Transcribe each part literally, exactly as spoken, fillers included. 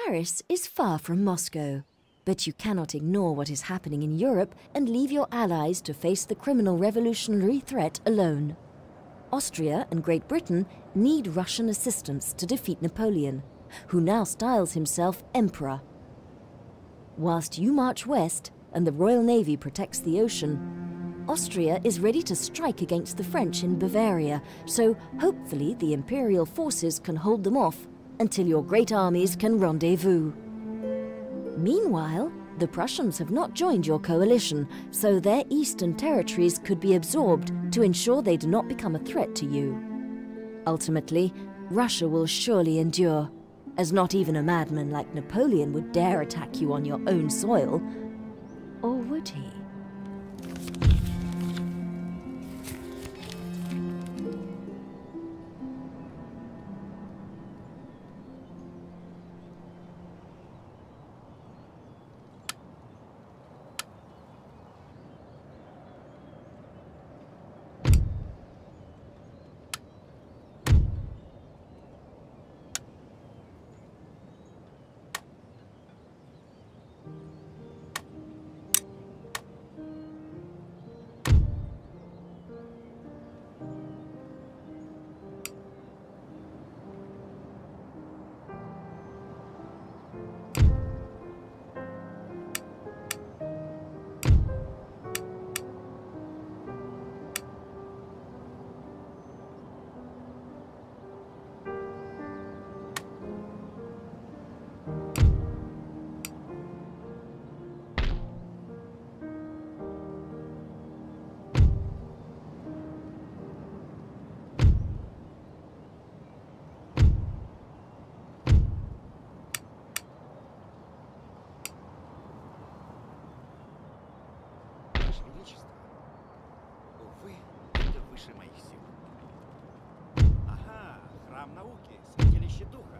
Paris is far from Moscow, but you cannot ignore what is happening in Europe and leave your allies to face the criminal revolutionary threat alone. Austria and Great Britain need Russian assistance to defeat Napoleon, who now styles himself Emperor. Whilst you march west and the Royal Navy protects the ocean, Austria is ready to strike against the French in Bavaria, so hopefully the Imperial forces can hold them off until your great armies can rendezvous. Meanwhile, the Prussians have not joined your coalition, so their eastern territories could be absorbed to ensure they do not become a threat to you. Ultimately, Russia will surely endure, as not even a madman like Napoleon would dare attack you on your own soil. Or would he? Увы, это выше моих сил. Ага, храм науки, святилище духа.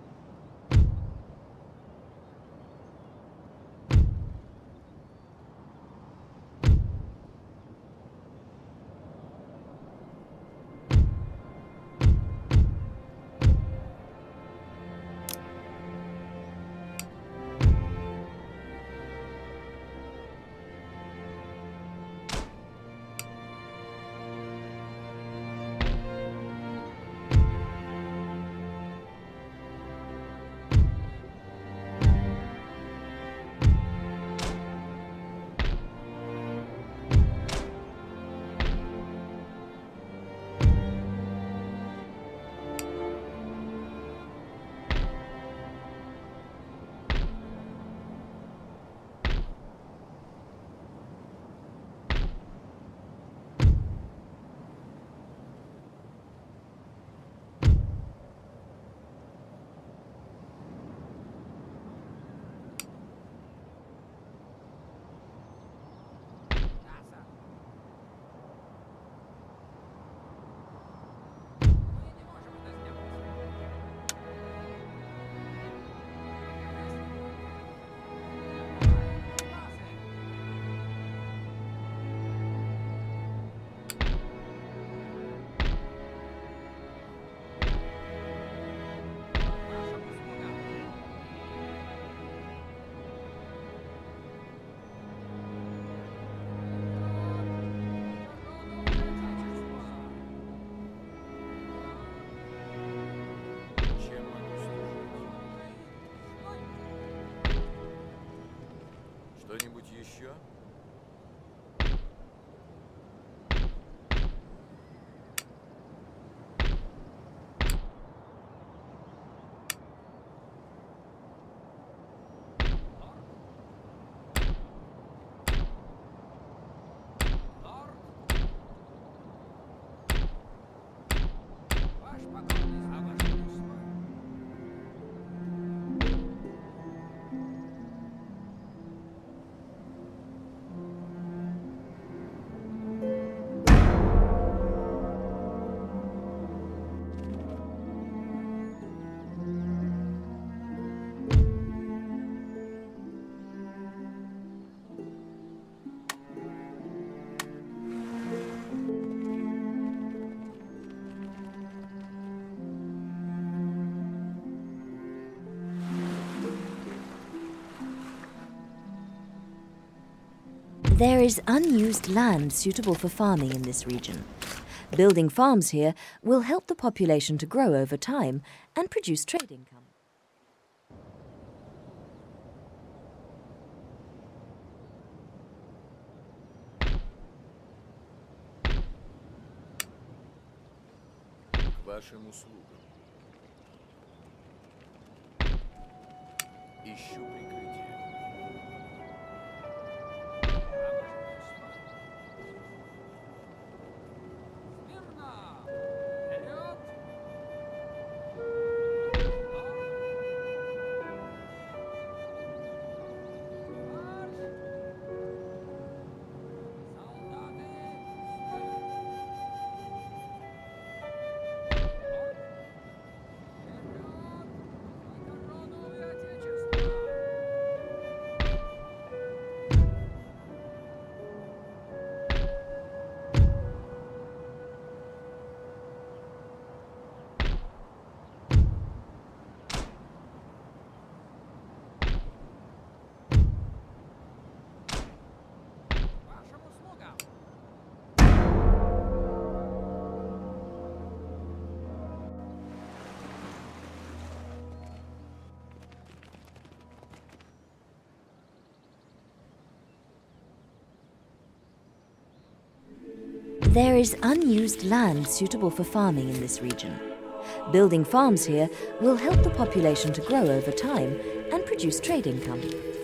Что-нибудь еще? There is unused land suitable for farming in this region. Building farms here will help the population to grow over time and produce trade income. К вашим услугам. Ищу прикрытие. There is unused land suitable for farming in this region. Building farms here will help the population to grow over time and produce trade income.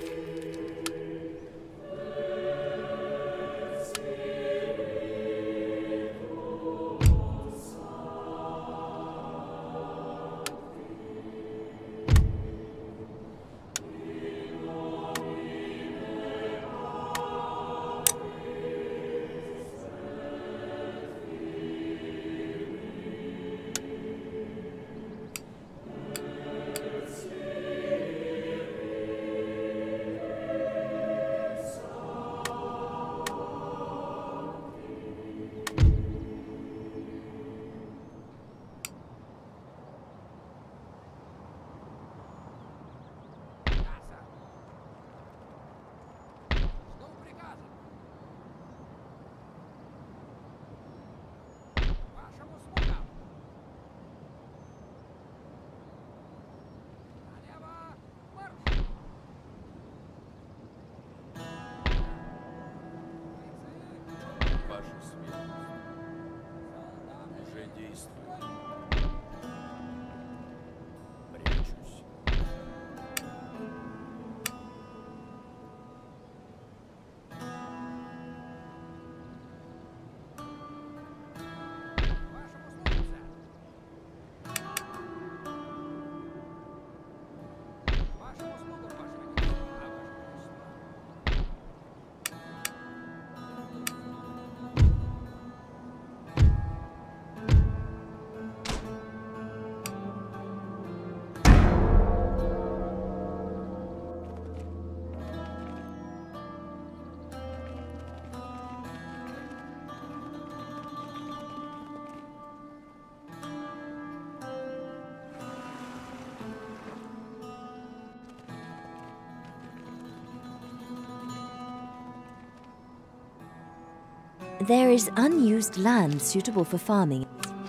There is unused land suitable for farming.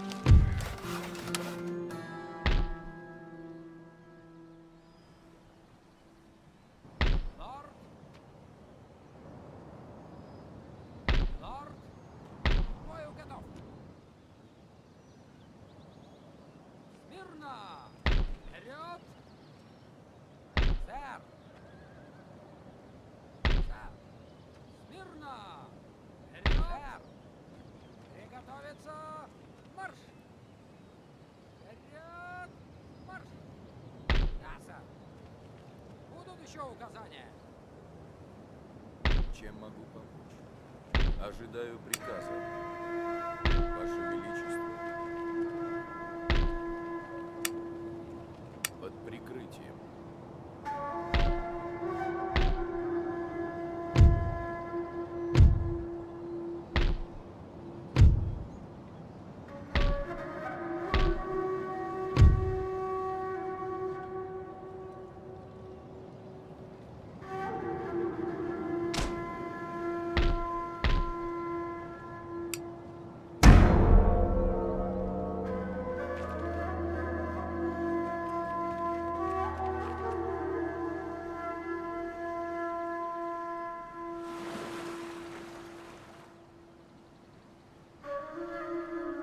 Чем могу помочь? Ожидаю приказа, Ваше Величество. Под прикрытием.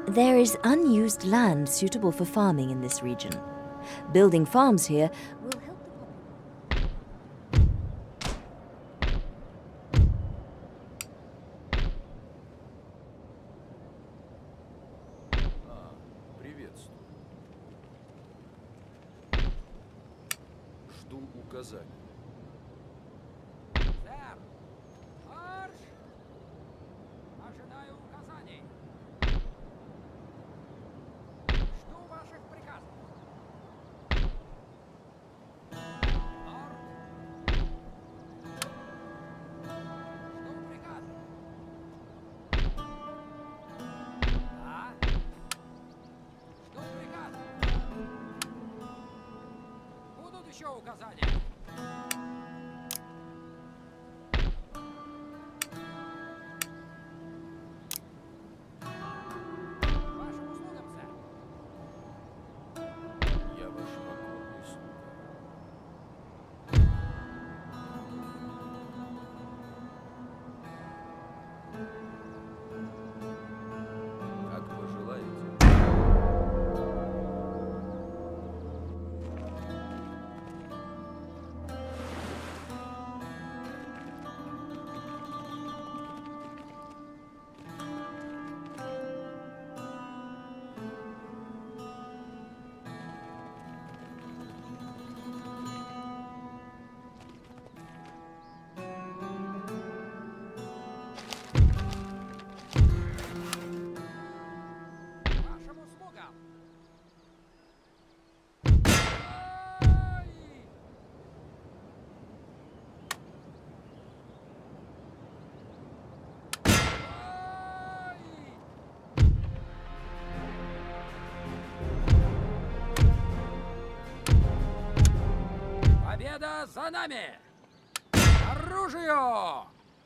There is unused land suitable for farming in this region. Building farms here will help the А, приветствую. Жду указаний. Сэр! Марш! Ожидаю указаний. Жду ваших приказов. Лорд! Жду приказов. Да? Жду приказов. Будут еще указания. Вашим услугам, сэр. Я ваш покорный слуга. Как пожелаете. Вашим услугам. Ай! Ай! Победа за нами! Оружие!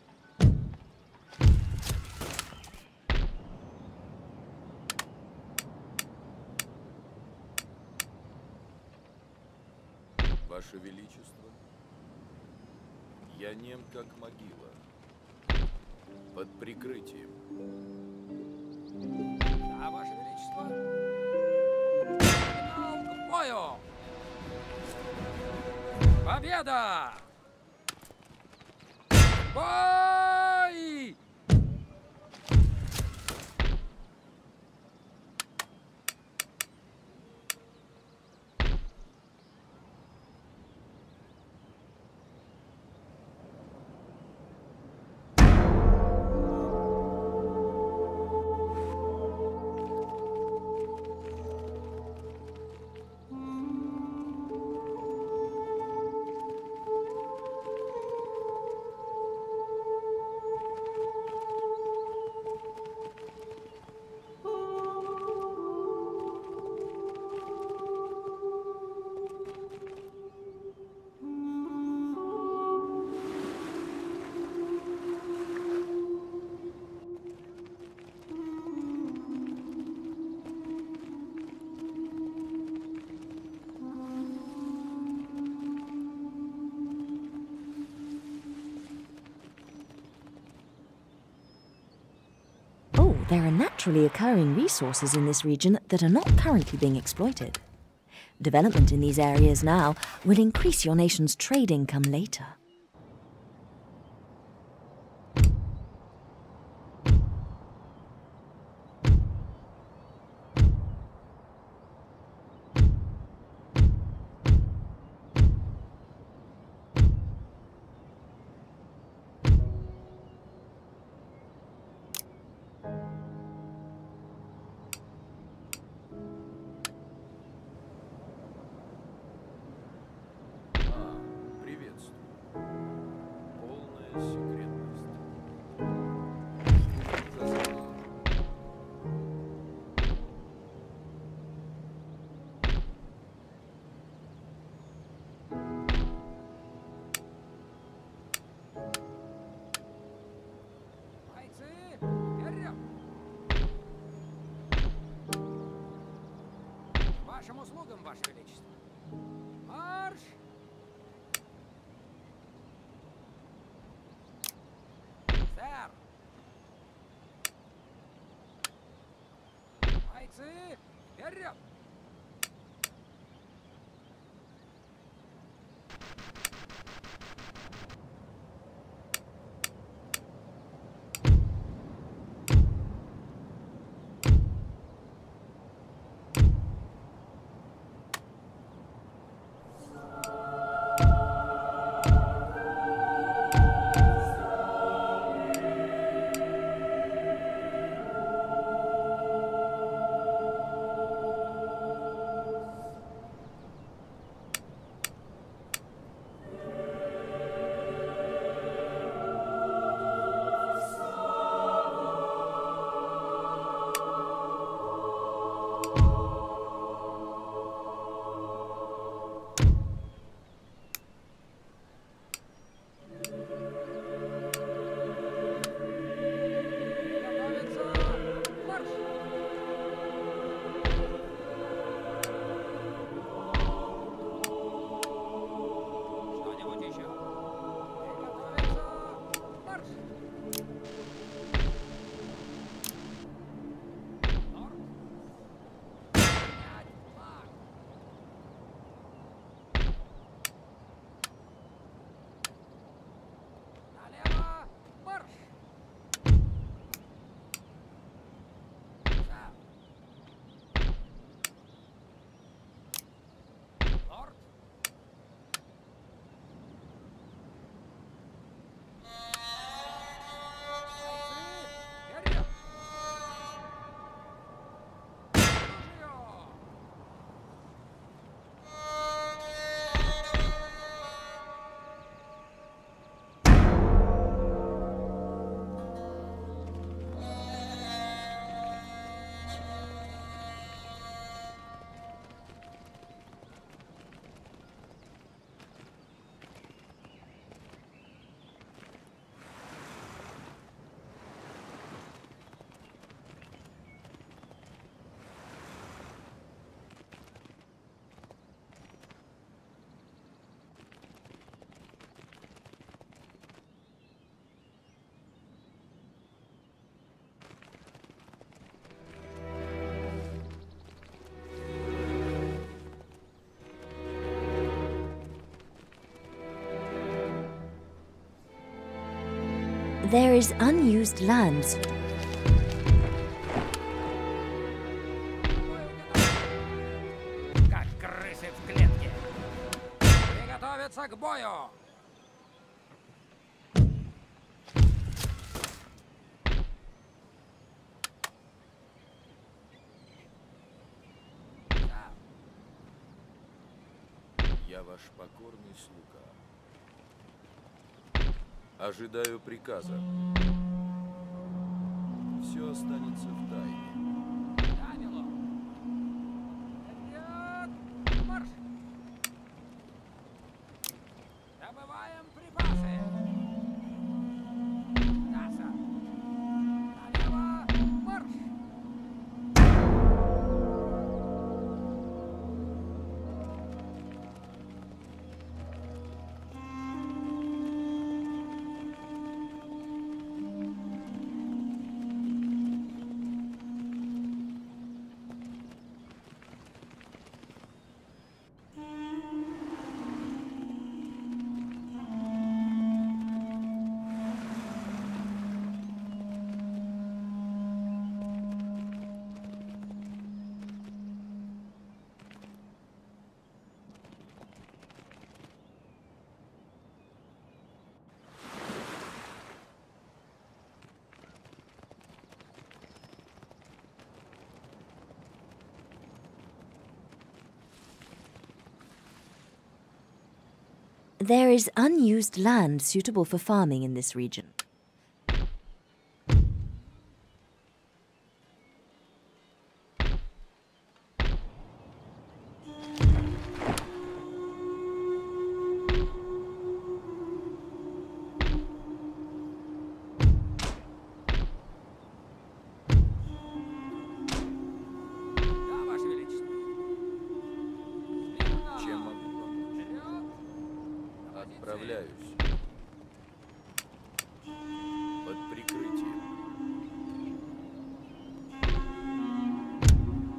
Ваше Величество, я нем как могила. Под прикрытием. Да, Ваше Величество. Сигнал к бою! Победа! Бой! Oh, there are naturally occurring resources in this region that are not currently being exploited. Development in these areas now will increase your nation's trade income later. А, приветствую. Полная секретность. Указания. Бойцы, вперед! Вашим услугам, Ваше Величество. Марш! Сэр! Бойцы, вперед! There is unused land. Как крысы в клетке. Приготовиться к бою! Я ваш покорный слуга. Ожидаю приказа. Все останется в тайне. Да, милорд. Вперед! Марш! Добываем припасы! Да, сэр. Налево! Марш! There is unused land suitable for farming in this region. Да, Ваше Величество. Чем могу помочь? Вперед! Отправляюсь. Под прикрытием.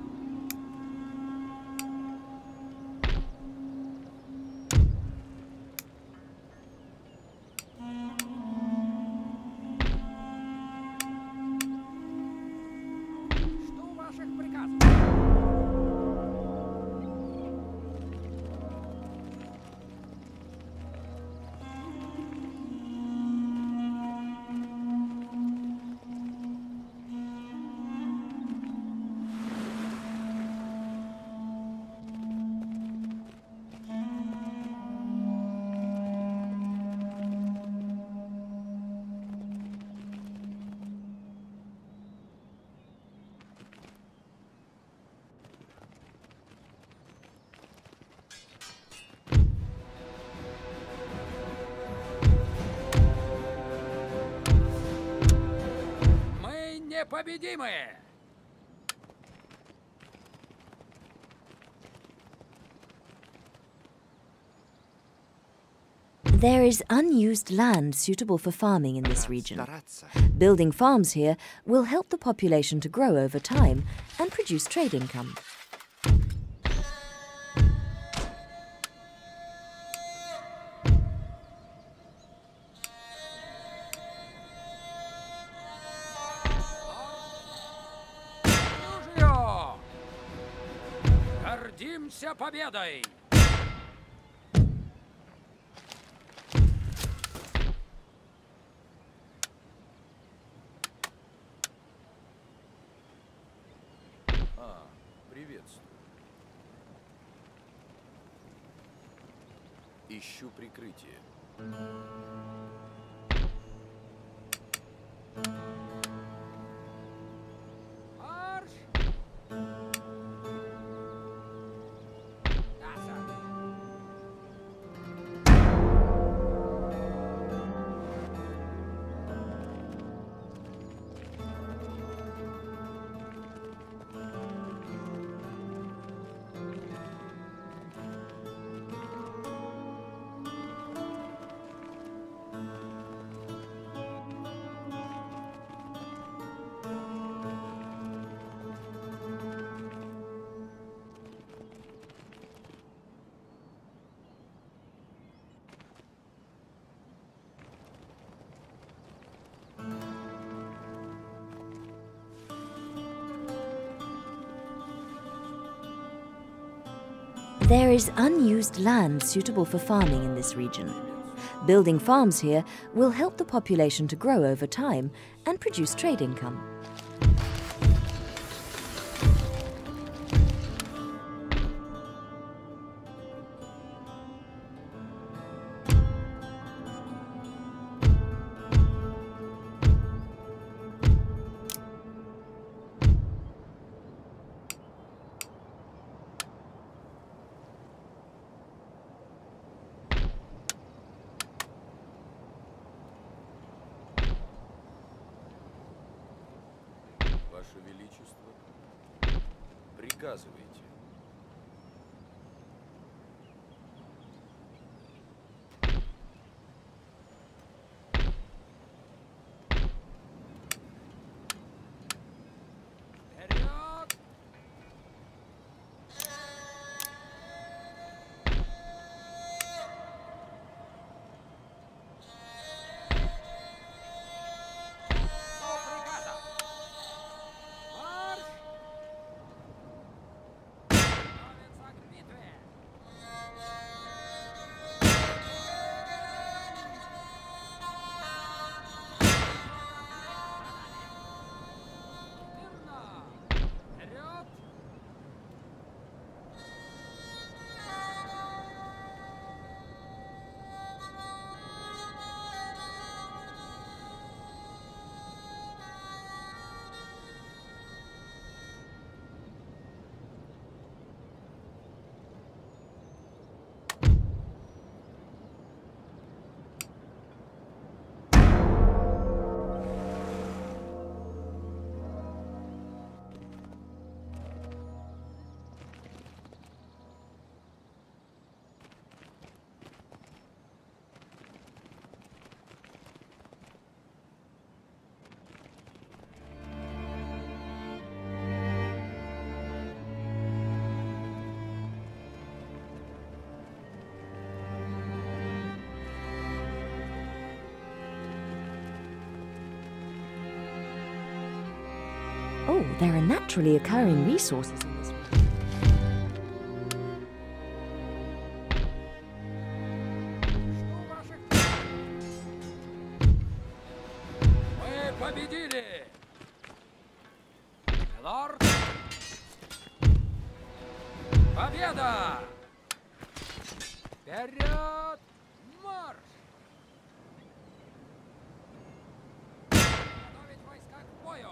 Непобедимы! There is unused land suitable for farming in this region. Building farms here will help the population to grow over time and produce trade income. Оружие! Гордимся победой! А, приветствую. Ищу прикрытие. Марш! Да, сэр. There is unused land suitable for farming in this region. Building farms here will help the population to grow over time and produce trade income. Ваше Величество, приказывайте. Вперед! До приказа! Марш! Готовиться к битве! Мирно! Вперед! Oh, there are naturally occurring resources in this region. Жду ваших... Мы победили! Милорд! Победа! Вперед! Марш! Готовить войска к бою!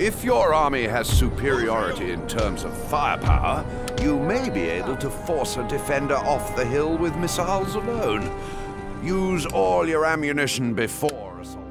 If your army has superiority in terms of firepower, you may be able to force a defender off the hill with missiles alone. Use all your ammunition before assaulting.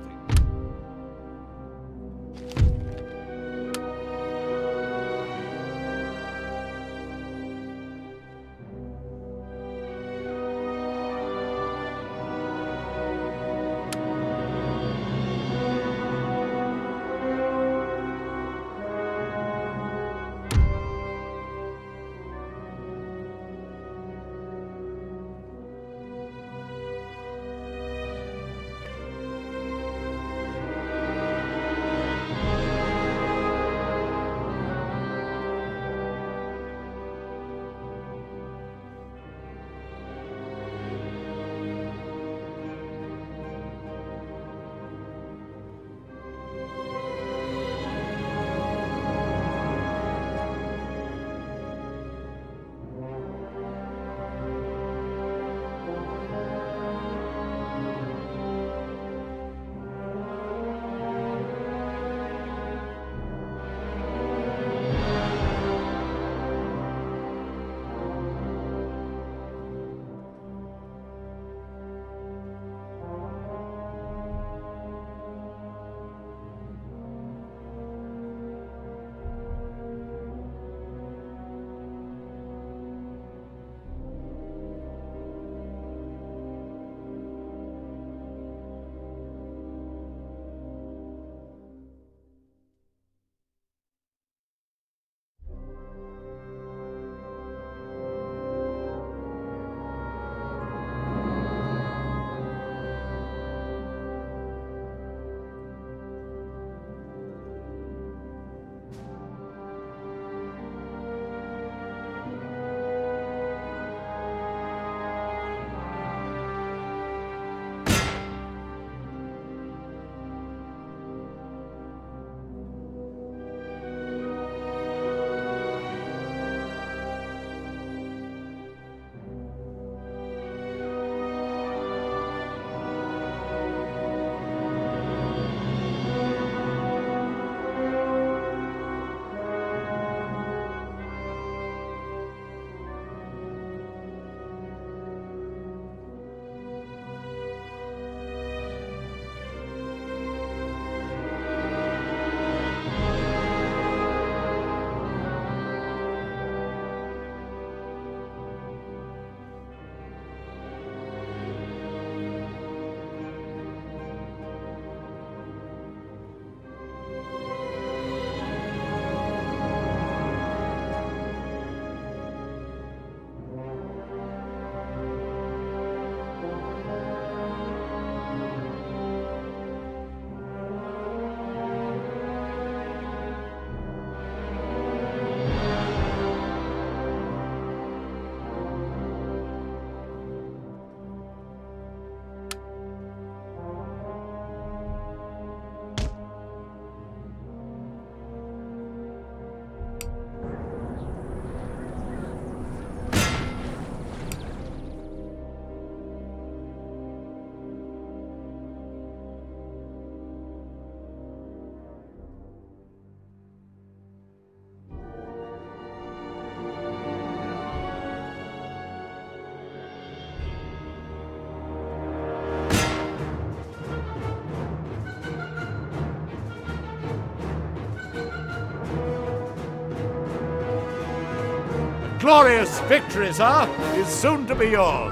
Glorious victory, sir, is soon to be yours.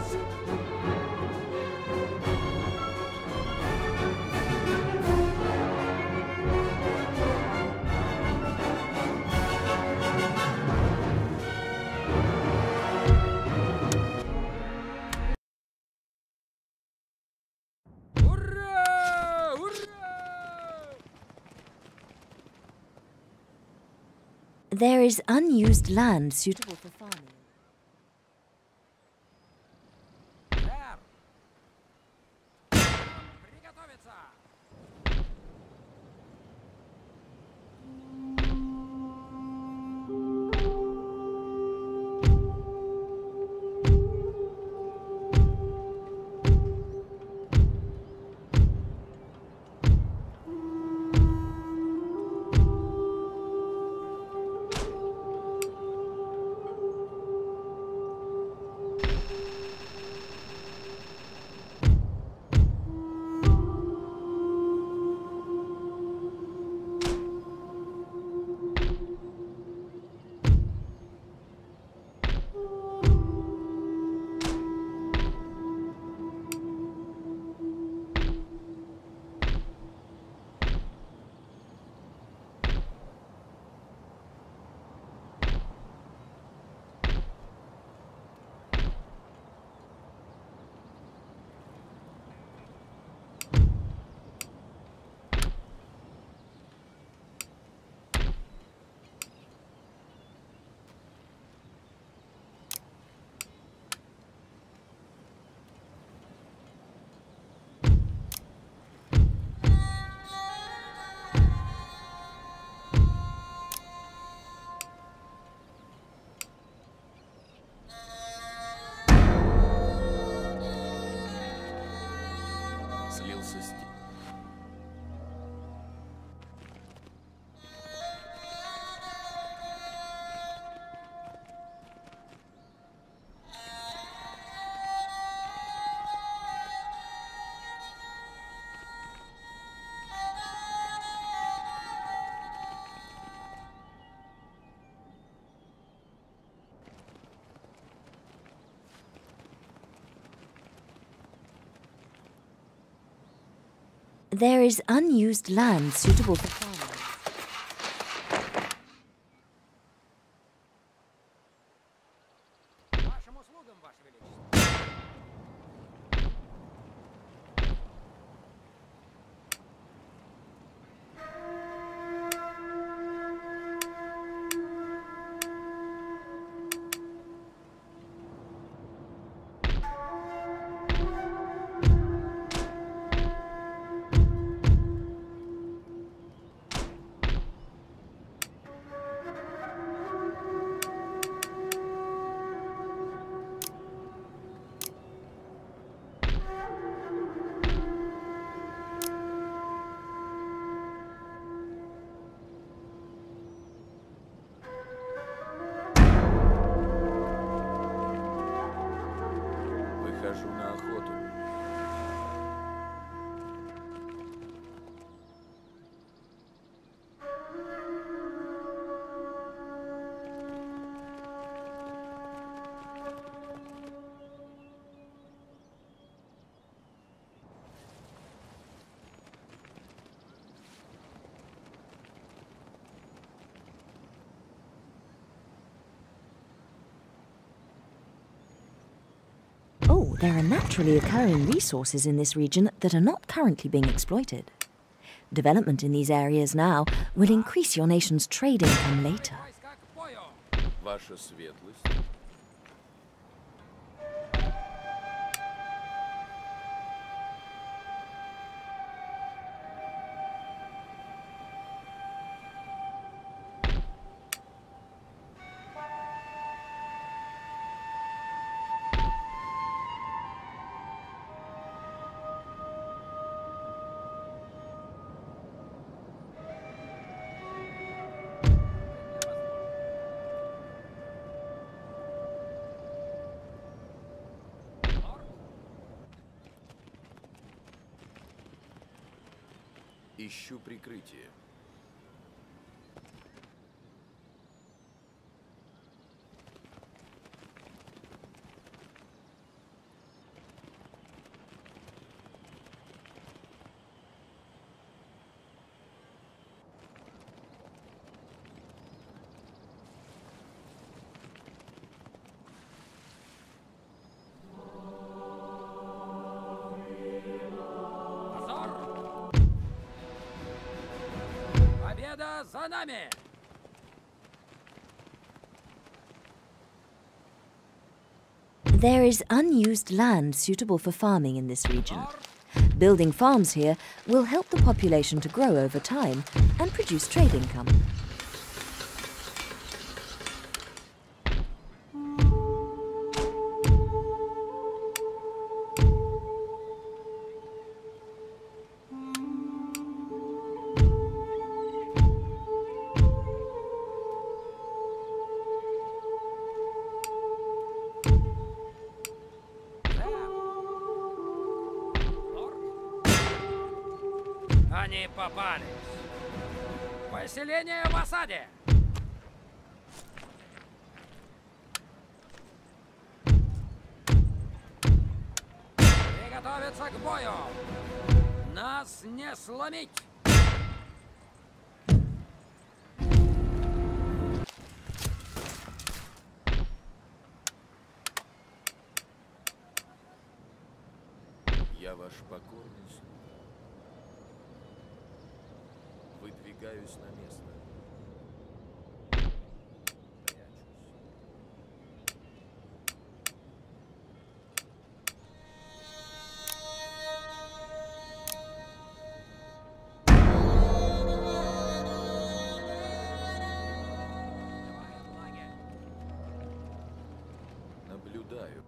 Hurrah! Hurrah! There is unused land suitable for farming. Сэр! Приготовиться! There is unused land suitable for farming. Вашим услугам, Ваше Величество. Выхожу на охоту. Oh, there are naturally occurring resources in this region that are not currently being exploited. Development in these areas now will increase your nation's trade income later. Войска к бою! Ваша светлость. Ищу прикрытие. Позор! Победа за нами! There is unused land suitable for farming in this region. Building farms here will help the population to grow over time and produce trade income. Они попались. Поселение в осаде. Приготовиться к бою. Нас не сломить. Я ваш покорный слуга. Выдвигаюсь на место. Прячусь. Наблюдаю.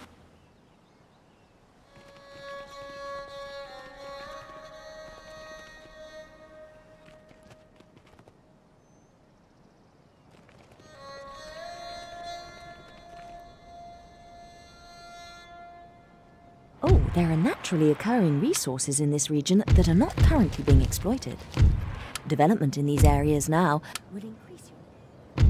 Oh, there are naturally occurring resources in this region that are not currently being exploited. Development in these areas now will increase your...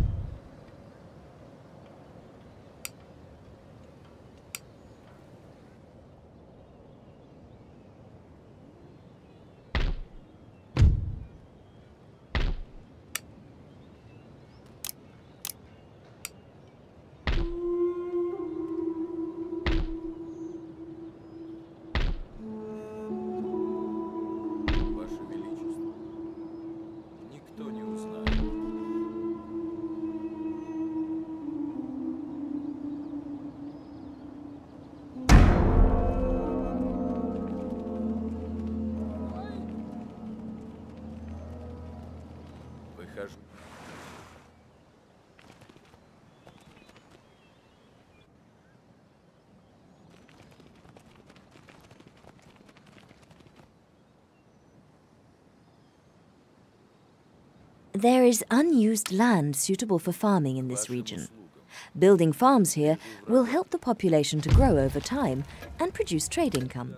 There is unused land suitable for farming in this region. Building farms here will help the population to grow over time and produce trade income.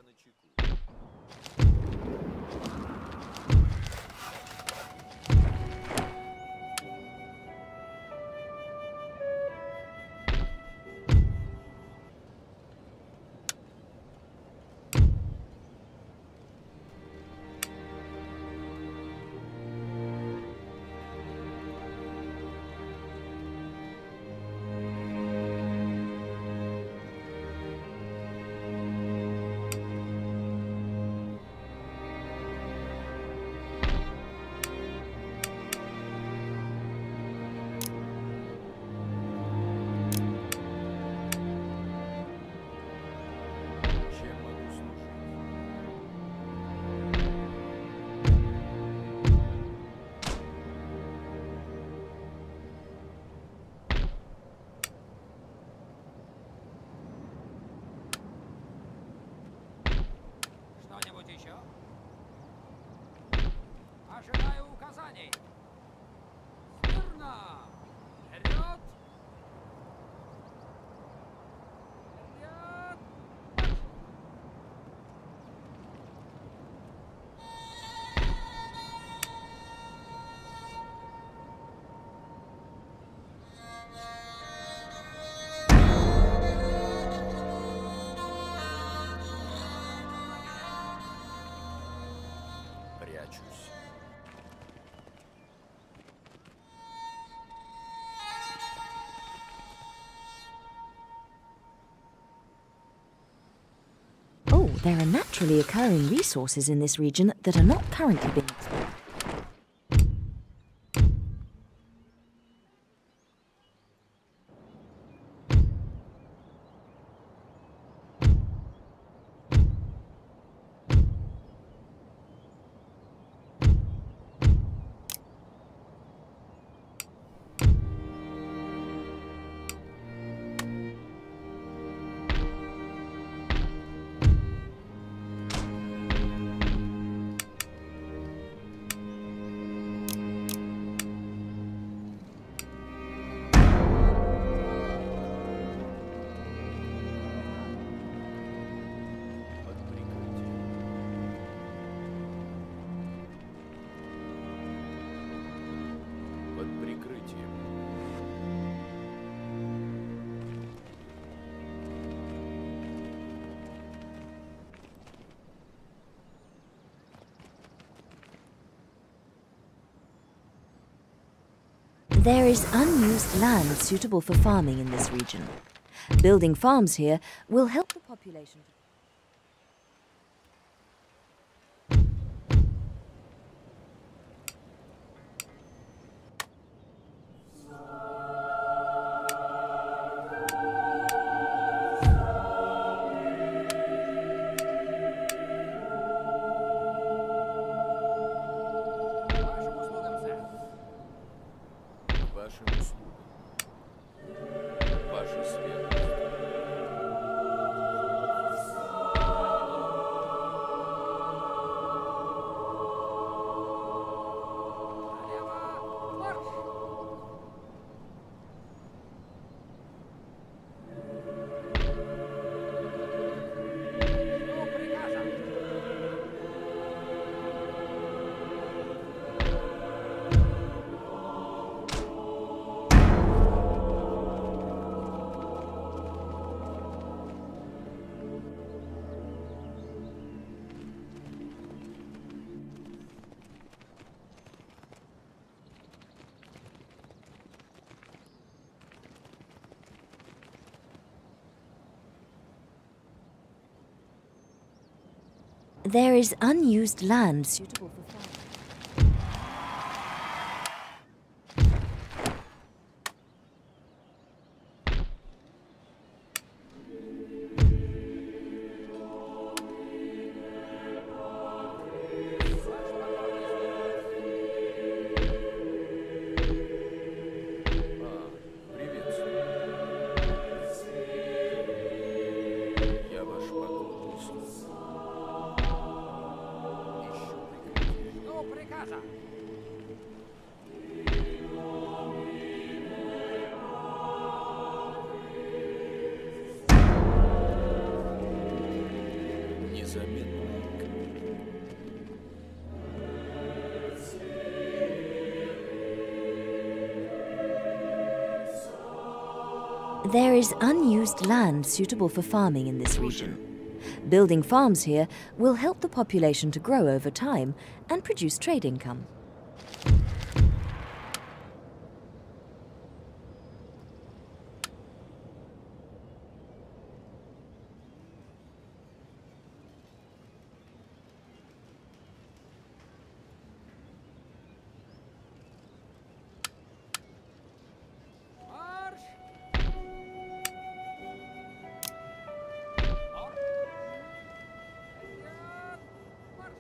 Что-нибудь еще? Ожидаю указаний. Смирно! Вперед! Вперед! Прячусь. Oh, there are naturally occurring resources in this region that are not currently being exploited. Под прикрытием. Под прикрытием. There is unused land suitable for farming in this region. Building farms here will help the population. Вашим услугам, сэр. Вашим услугам. Ваша светлость. Налево! Марш! Жду приказа. There is unused land suitable for farming. А, приветствую. Я ваш покорный слуга. Ищу прикрытие. There is unused land suitable for farming in this region. Building farms here will help the population to grow over time and produce trade income. Марш! Марш!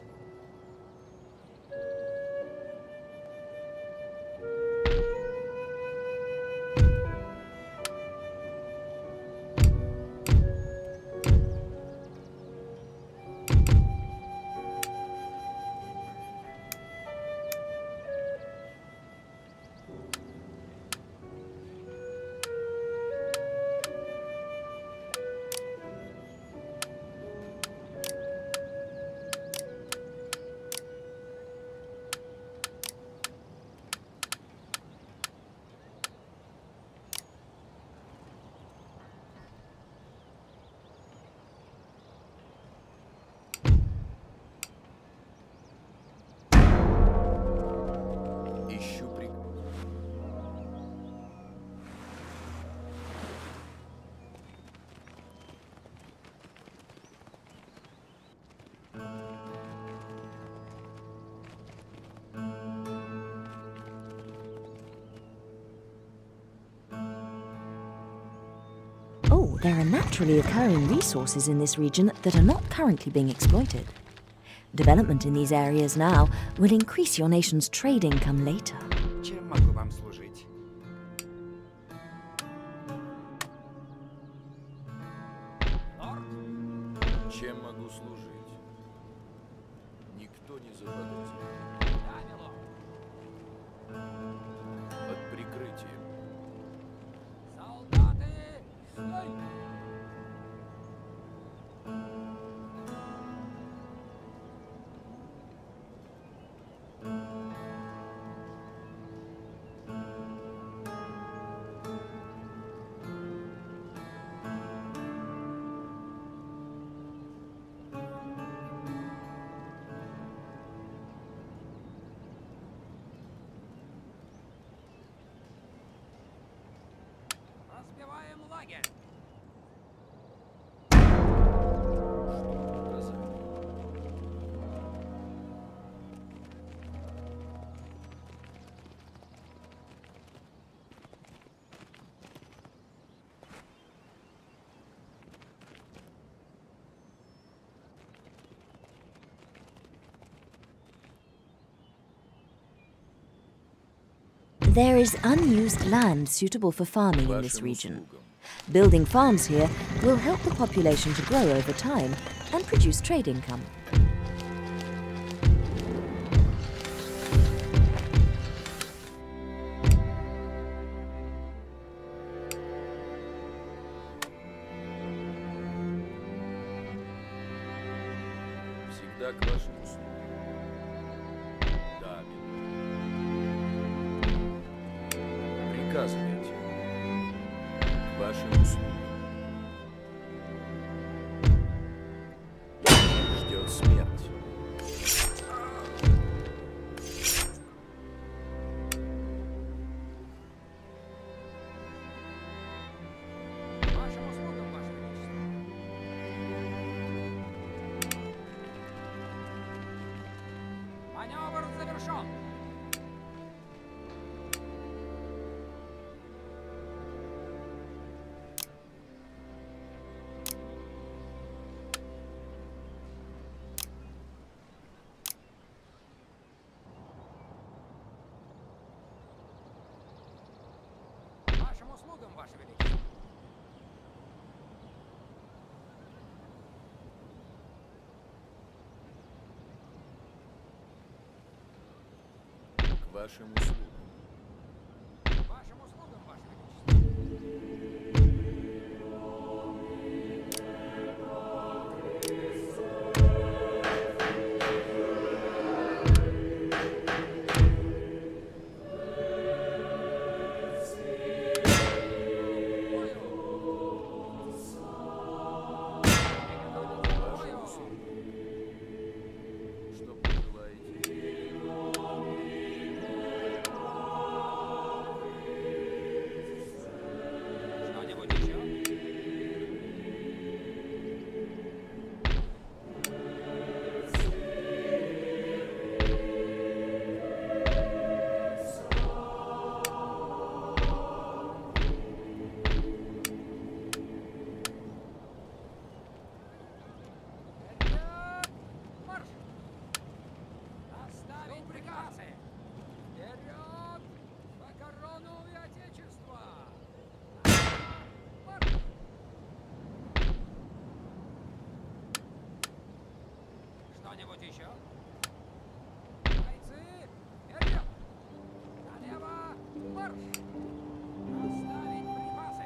Ищу при... Oh, there are naturally occurring resources in this region that are not currently being exploited. Development in these areas now will increase your nation's trade income later. Чем могу вам служить? Норд? Чем могу служить? Никто не заподозрит. Да, милорд. Под прикрытием. Солдаты, стой! Разбиваем лагерь. Указание. There is unused land suitable for farming in this Вашим region. услугам. Building farms here will help the population to grow over time and produce trade income. Всегда к вашим услугам. Да, милорд. Приказывайте. К вашим услугам. Ждет смерть. Вашим услугам, Ваше Величество. Маневр завершен. Вашим услугам, Ваше Величество. К вашим услугам. Вашим услугам, Ваше Величество. Бою! Кто-нибудь еще? Бойцы, вперед! Налево, марш! Оставить припасы!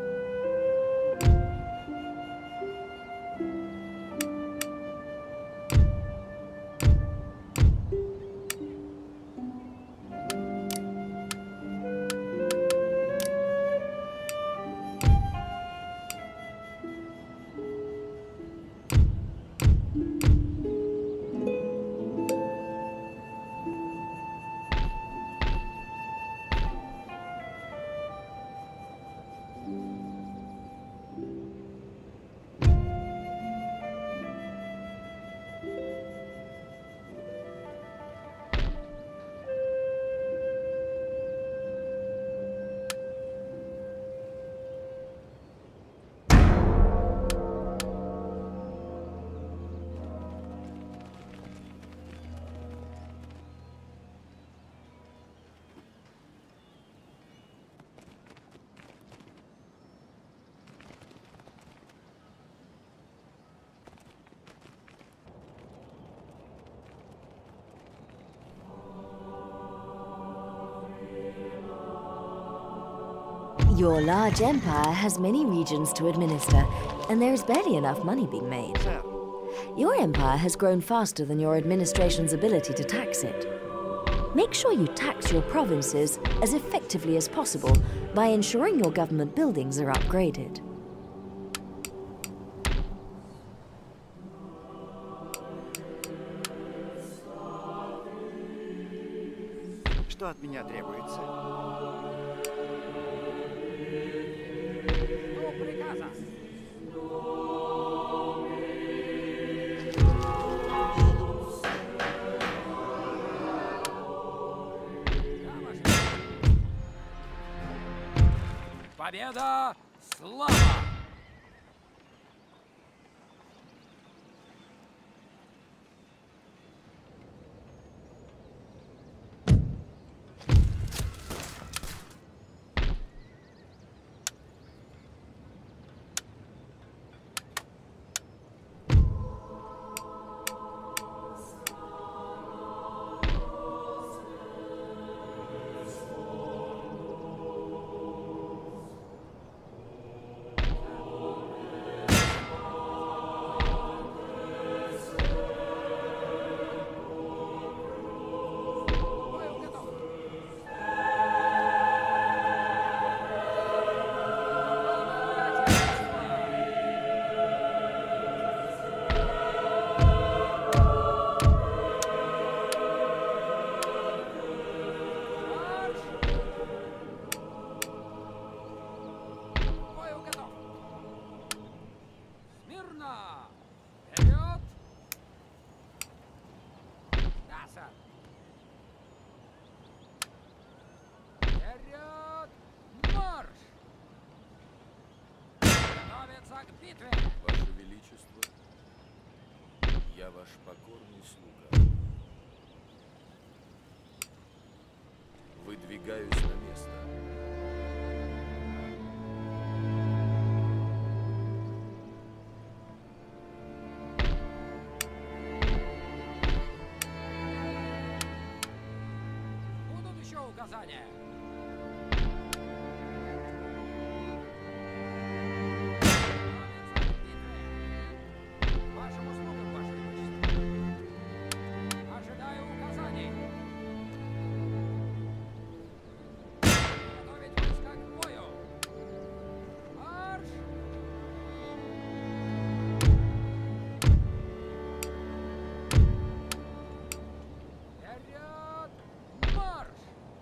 Your large empire has many regions to administer, and there is barely enough money being made. Сэр, Your empire has grown faster than your administration's ability to tax it. Make sure you tax your provinces as effectively as possible by ensuring your government buildings are upgraded. что от меня требуется? До приказа! Победа! Слава! Ваше Величество, я ваш покорный слуга. Выдвигаюсь на место. Будут еще указания? Вашим услугам, Ваше Величество. Ожидаю указаний. Готовить войска к бою. Марш! Вперед! Марш!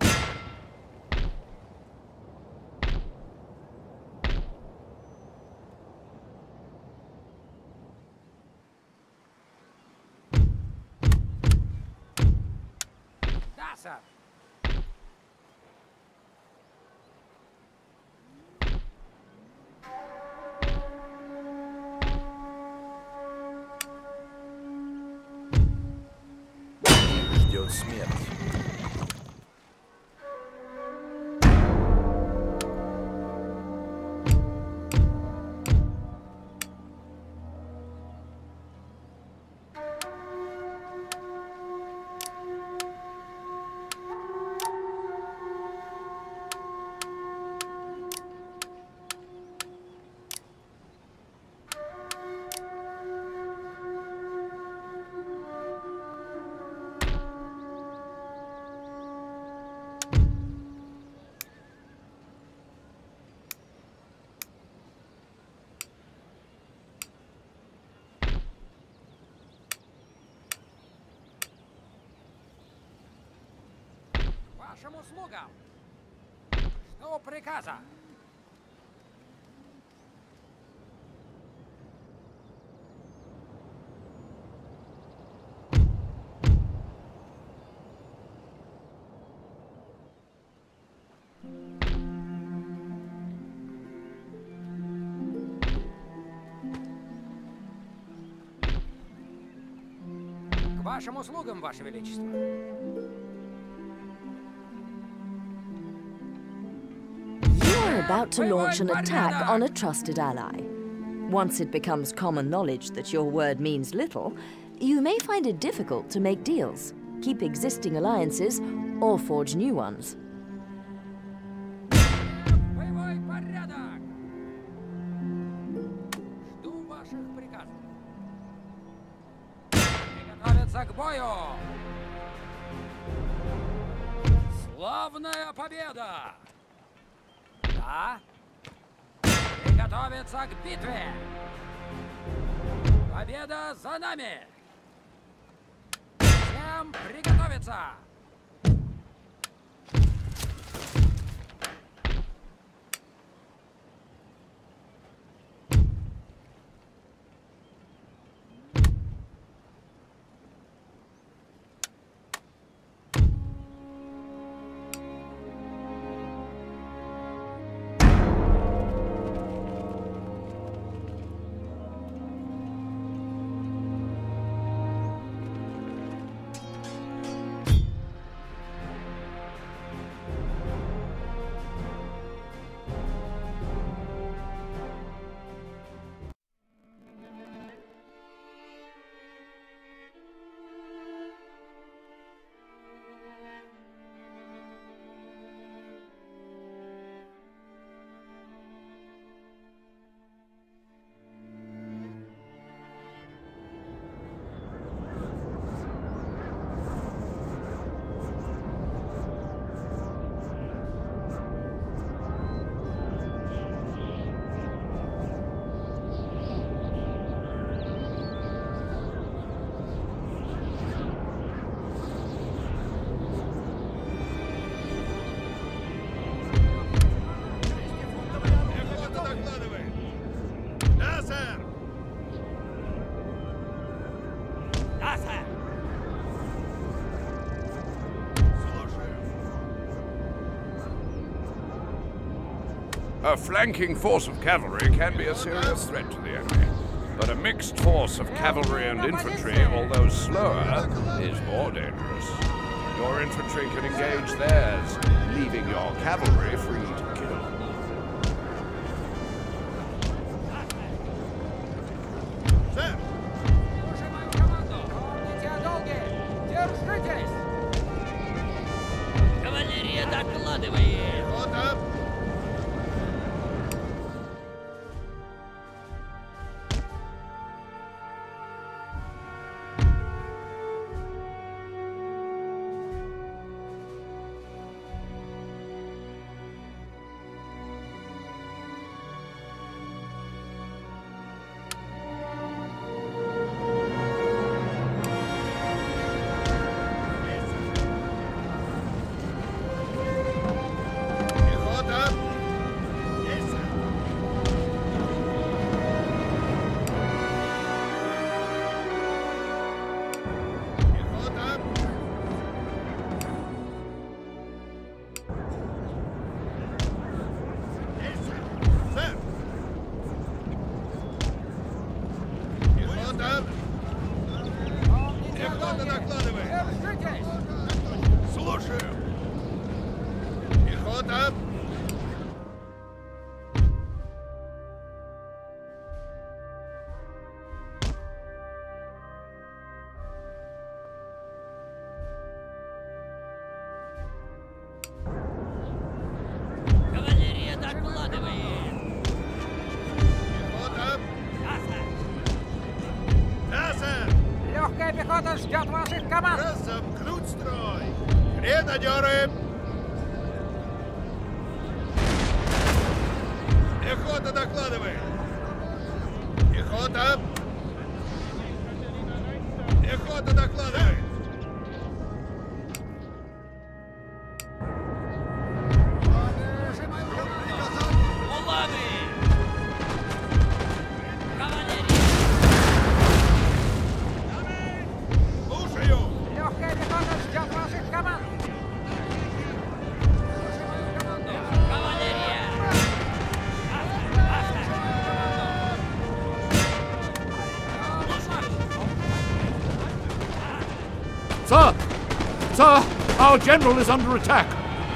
Да, сэр. Ждет смерть. вашим услугам. Что приказа? К вашим услугам, Ваше Величество. You're about to launch an attack on a trusted ally. Once it becomes common knowledge that your word means little, you may find it difficult to make deals, keep existing alliances, or forge new ones. Боевой порядок! Жду ваших приказов. Приготовиться к бою! Славная победа! Да? Приготовиться к битве! Победа за нами! Всем приготовиться! A flanking force of cavalry can be a serious threat to the enemy, but a mixed force of cavalry and infantry, although slower, is more dangerous. Your infantry can engage theirs, leaving your cavalry free to kill. Сэр! Слушай мою команду! Помните о долге! Держитесь! Кавалерия докладывает! Вот так! Пехота ждет ваших команд! Разомкнуть строй! Гренадеры! Пехота докладывает! Пехота! Пехота докладывает! Your general is under attack.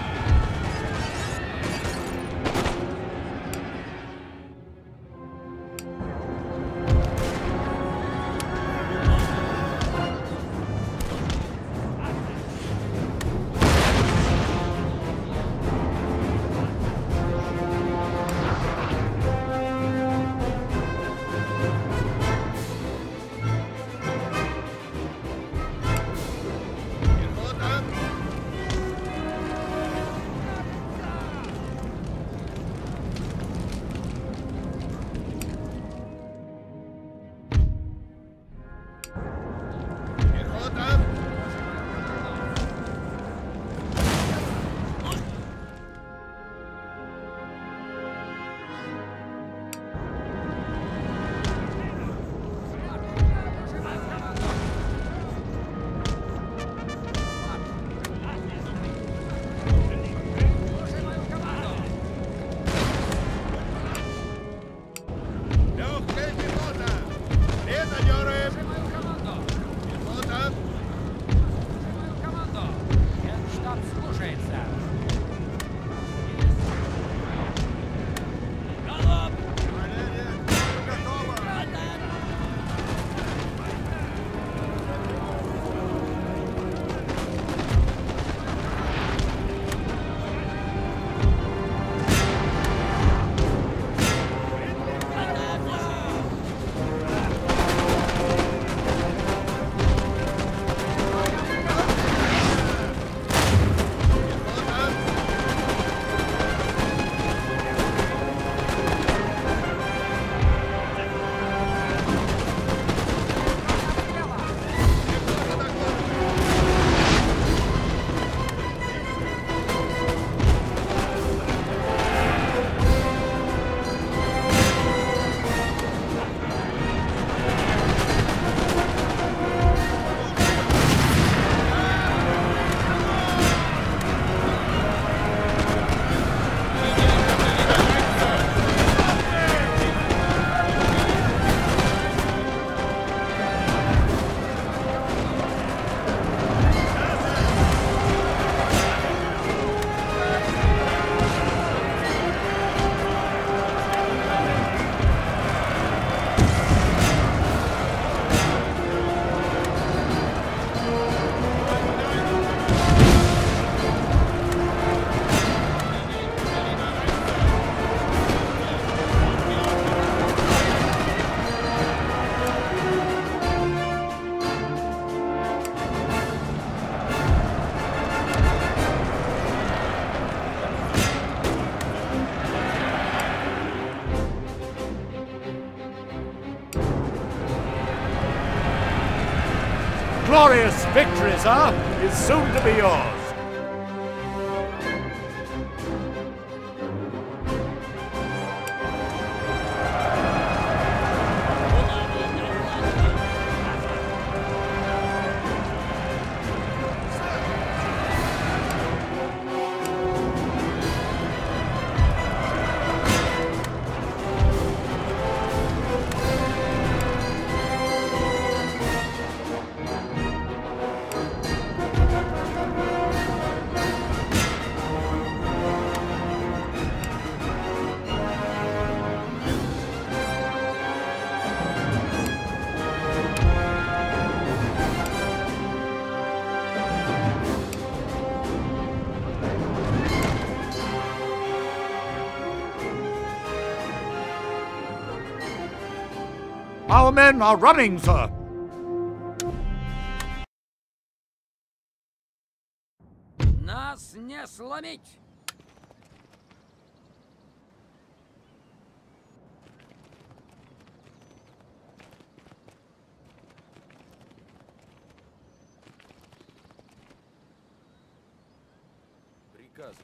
Glorious victory, sir, is soon to be yours. Our men are running, sir. Нас не сломить! Приказывайте.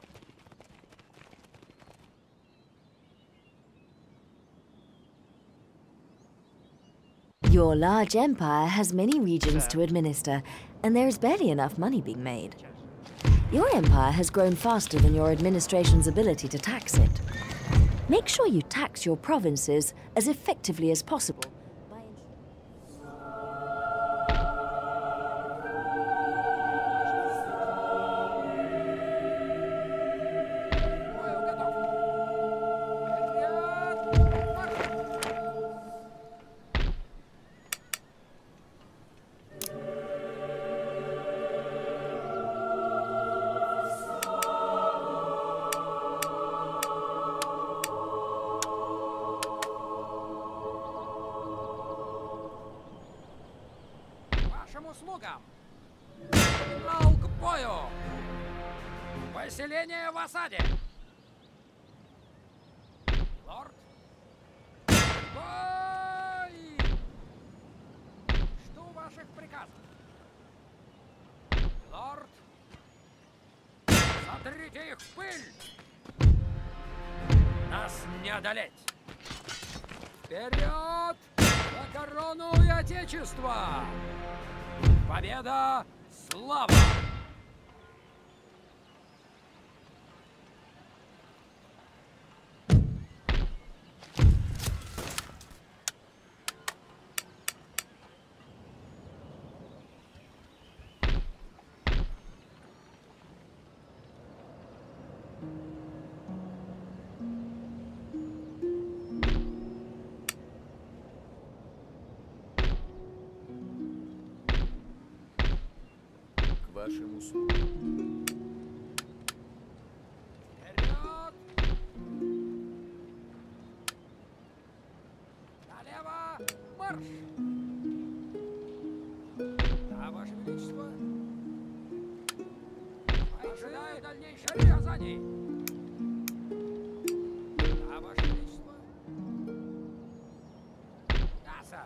Your large empire has many regions to administer, and there is barely enough money being made. Your empire has grown faster than your administration's ability to tax it. Make sure you tax your provinces as effectively as possible. Поселение в осаде! Лорд! Бой! Жду ваших приказов! Лорд! Сотрите их в пыль! Нас не одолеть! Вперед! За корону и отечество! Победа! Слава! К вашим услугам. Вперед! Налево! Марш! Да, Ваше Величество! Ожидаю дальнейших приказаний! Да, Ваше Величество! Да, сэр!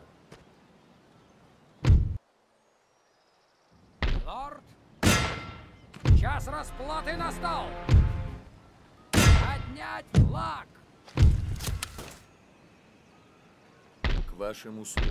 Лорд! Час расплаты настал! Поднять флаг! К вашим услугам.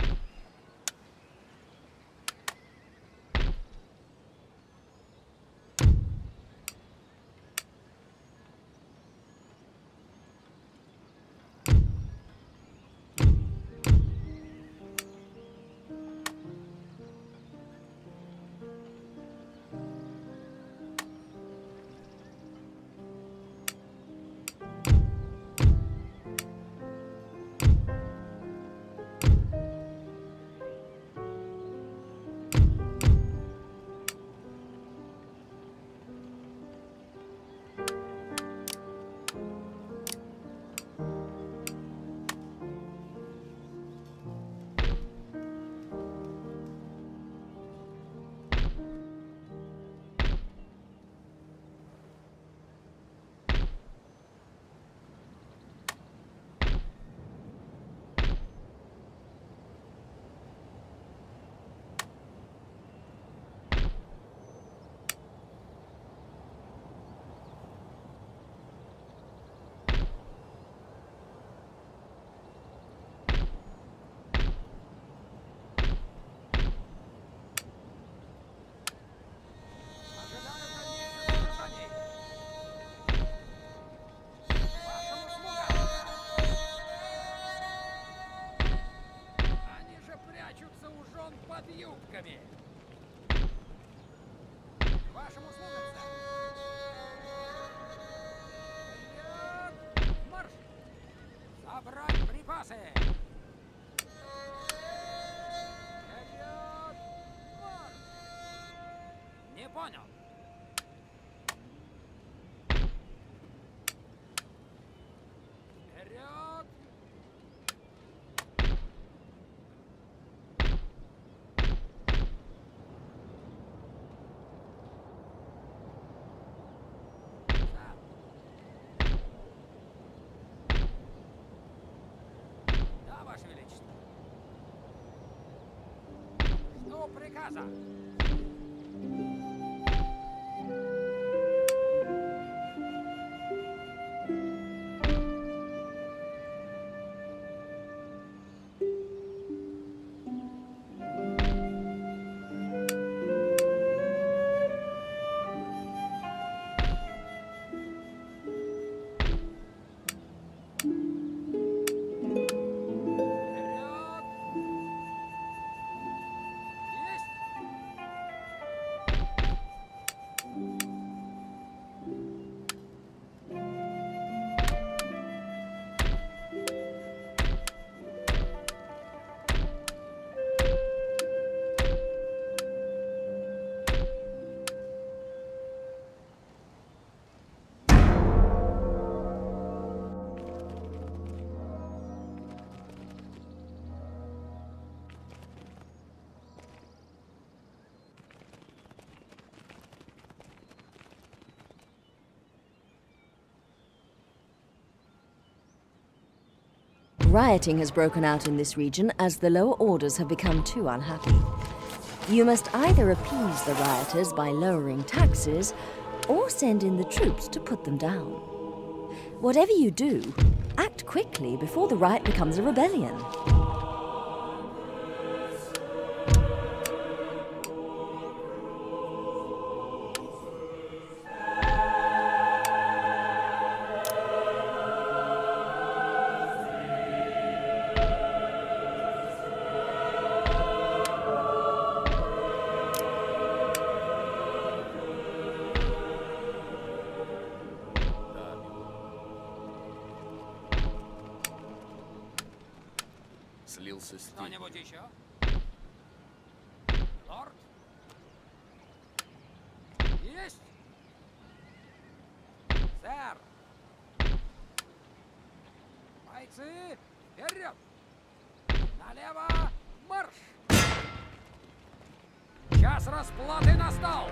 Ожидаю дальнейших указаний! Вашим услугам! Они же прячутся у жен под юбками! К вашим услугам, сэр! Вперед! Марш! Собрать припасы! Вперед! Марш! Не понял! Вперед! Да. Да, Ваше Величество. Жду приказа. Вперед! Есть! Rioting has broken out in this region as the lower orders have become too unhappy. You must either appease the rioters by lowering taxes or send in the troops to put them down. Whatever you do, act quickly before the riot becomes a rebellion. Слился с тень. Кто-нибудь еще? Лорд? Есть? Сэр! Бойцы, вперед! Налево марш! Час расплаты настал!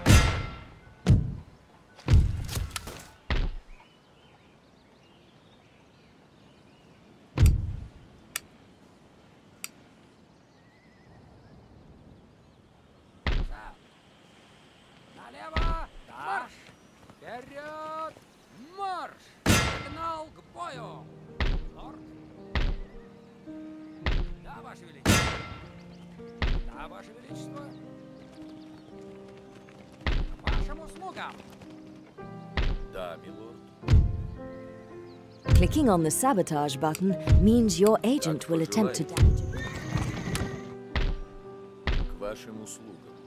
Налево марш! Вперед марш! Сигнал к бою! Лорд? Да, Ваше Величество. Да, Ваше Величество. К вашим услугам. Да, милорд. Clicking on the sabotage button means your agent will attempt to damage it. К вашим услугам.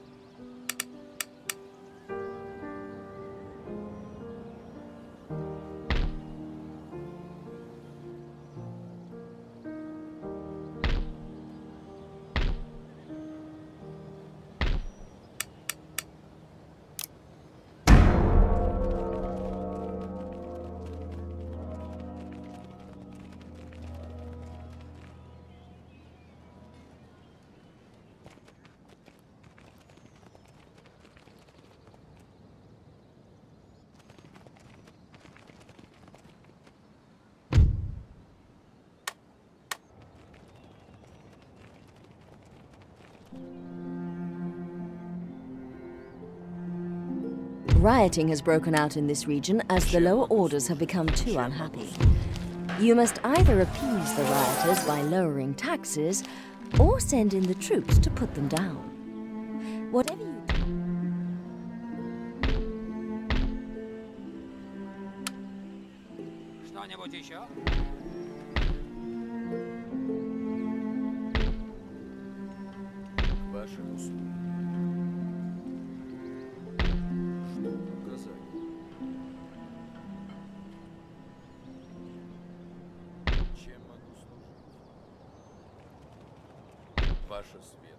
Rioting has broken out in this region as the lower orders have become too unhappy. You must either appease the rioters by lowering taxes or send in the troops to put them down. Whatever you do. Что-нибудь еще? К вашим услугам. Что указать? Чем могу служить? Ваша светлость.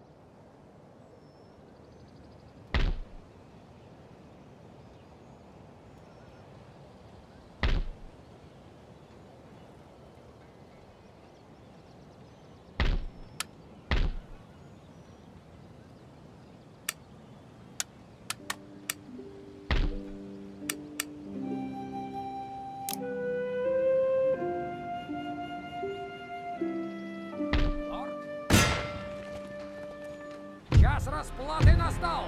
Лорд? Час расплаты настал!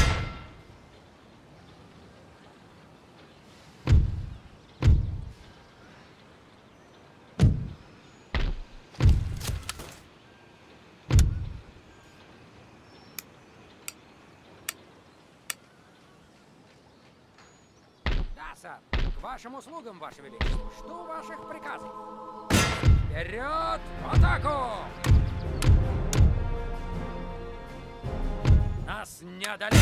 Да, сэр. К вашим услугам, Ваше Величество. Жду ваших приказов. Вперед! В атаку! Нас не одолеть!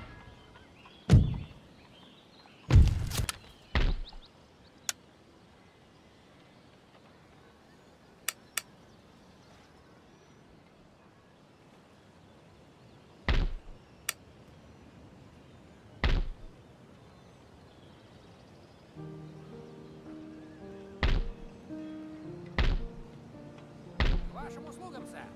К вашим услугам, сэр.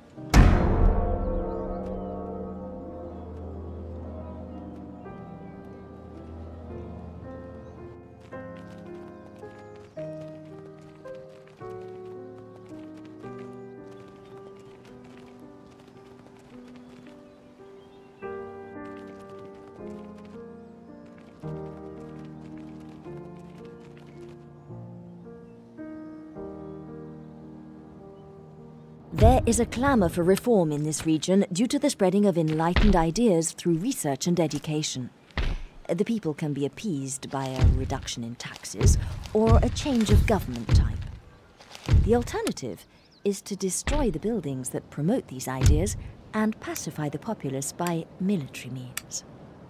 There is a clamour for reform in this region due to the spreading of enlightened ideas through research and education. The people can be appeased by a reduction in taxes or a change of government type. The alternative is to destroy the buildings that promote these ideas and pacify the populace by military means.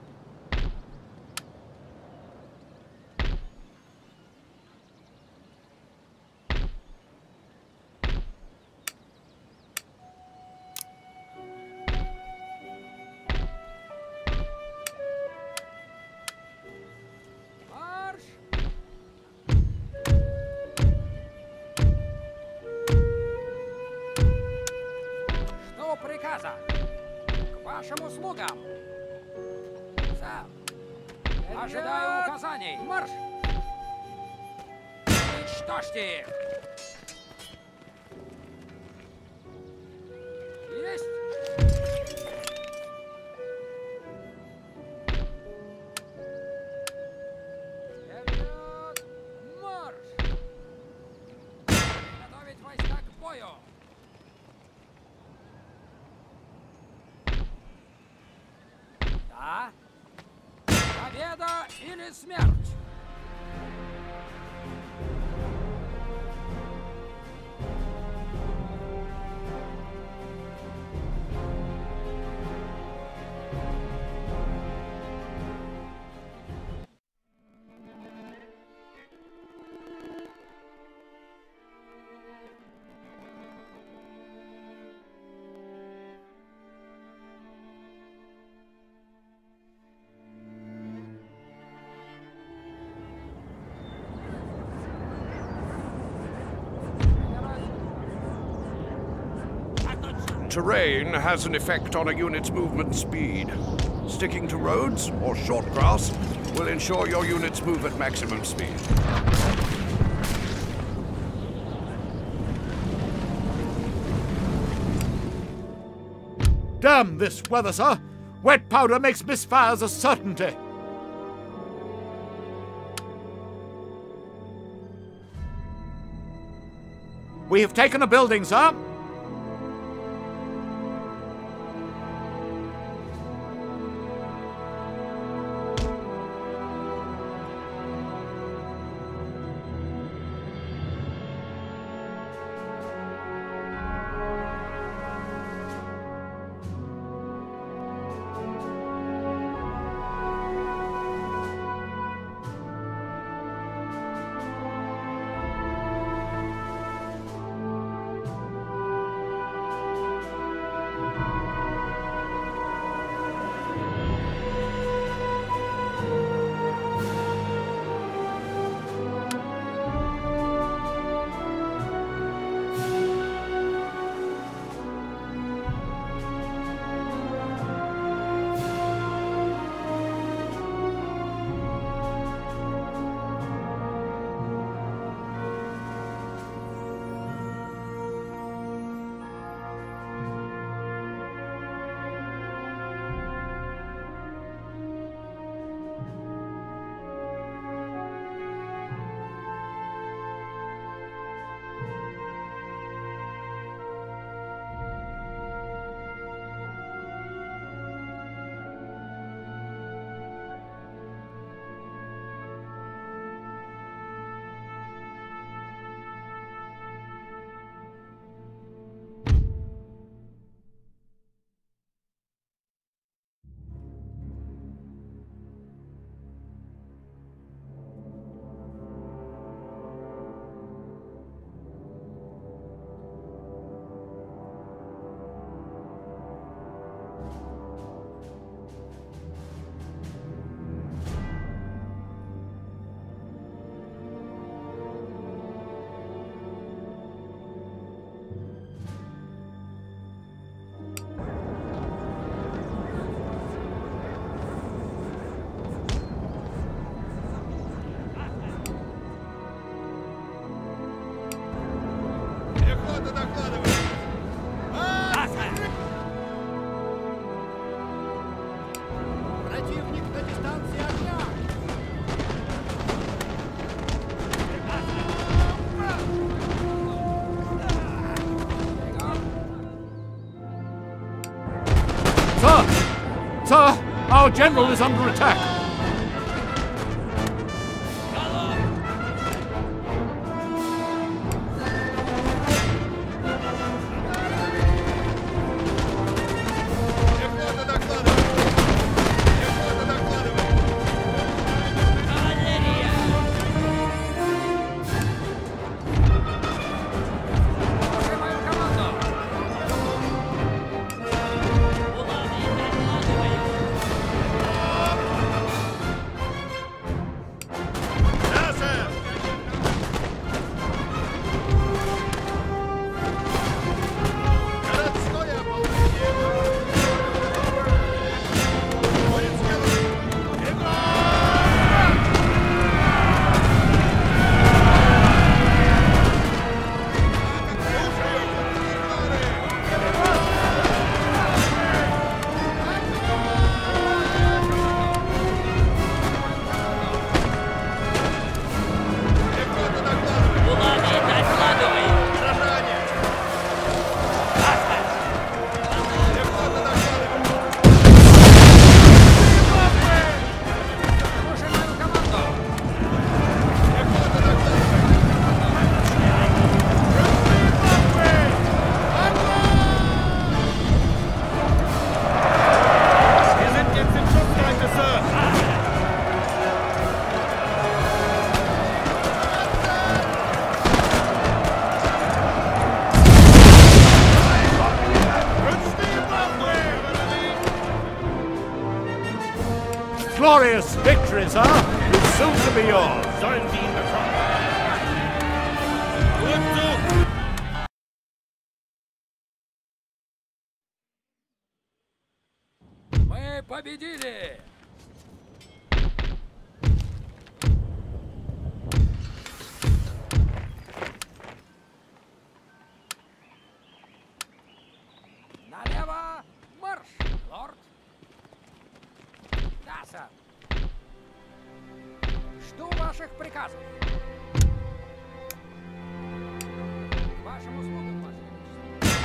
Приказа! К вашим услугам! Сэр! Ожидаю указаний! Марш! Уничтожьте их! Есть! Вперед! Марш! Готовить войска к бою! Да? Победа или смерть? Terrain has an effect on a unit's movement speed. Sticking to roads or short grass will ensure your units move at maximum speed. Damn this weather, sir! Wet powder makes misfires a certainty! We have taken a building, sir! Our general is under attack. Glorious victory, sir, is soon to be yours. Мы победили! Налево марш, лорд! Да, сэр. Жду ваших приказов. К вашим услугам, ваше величество.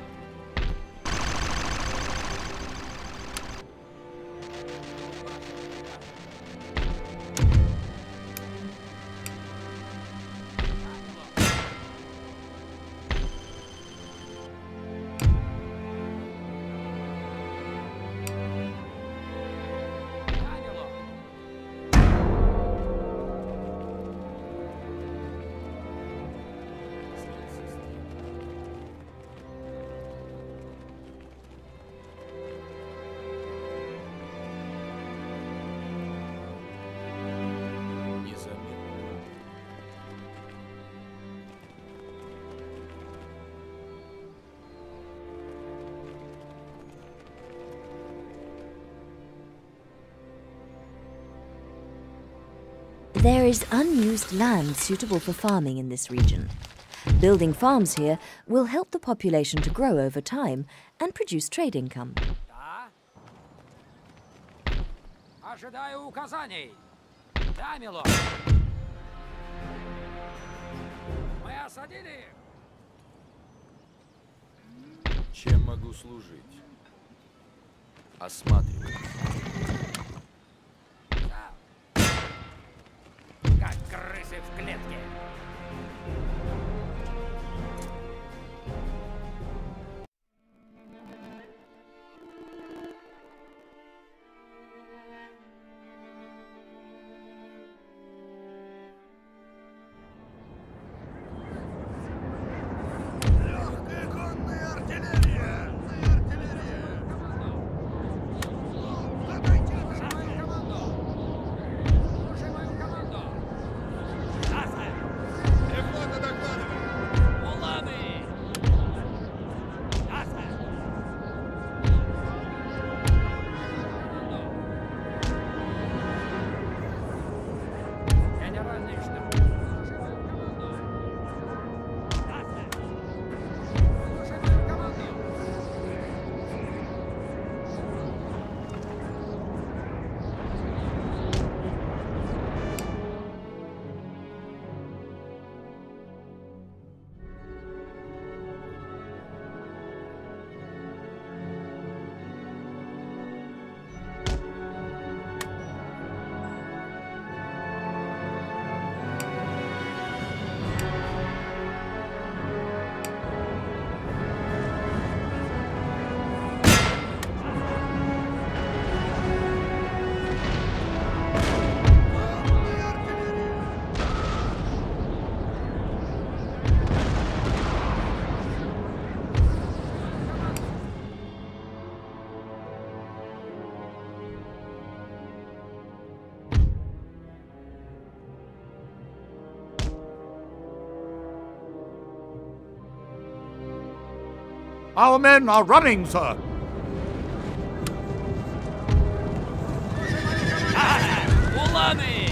There is unused land suitable for farming in this region. Building farms here will help the population to grow over time and produce trade income. Да. Ожидаю указаний. Да, милорд. Мы осадили их. Чем могу служить? Осматривай. Как крысы в клетке. Легкая конная артиллерия! Артиллерия! Our men are running, sir. Уланы!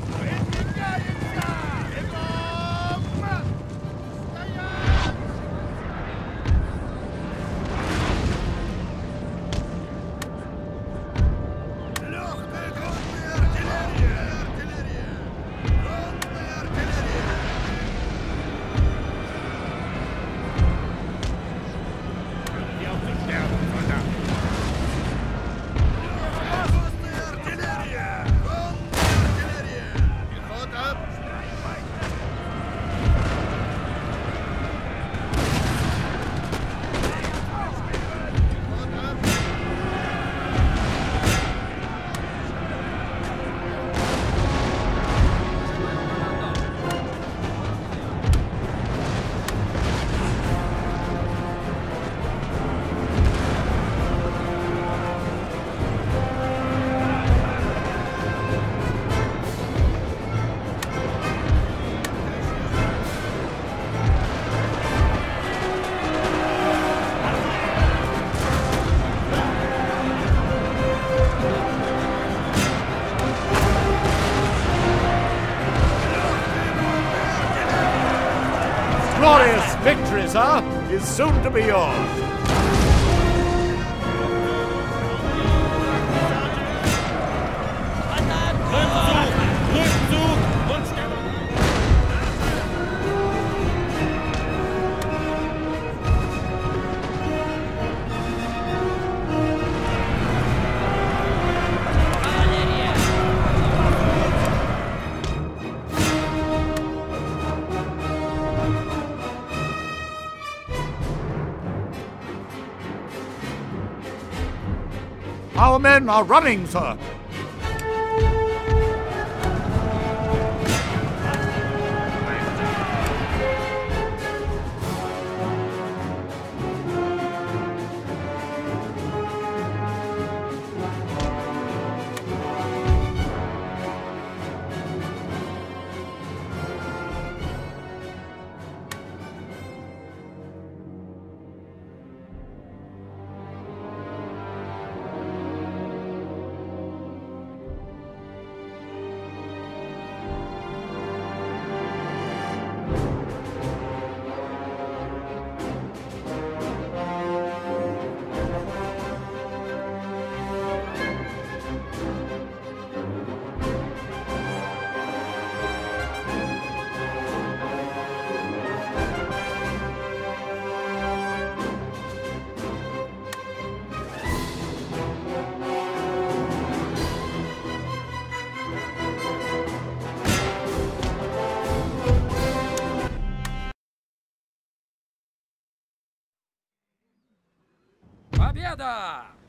Glorious victory, sir, is soon to be yours. Our men are running, sir. Победа!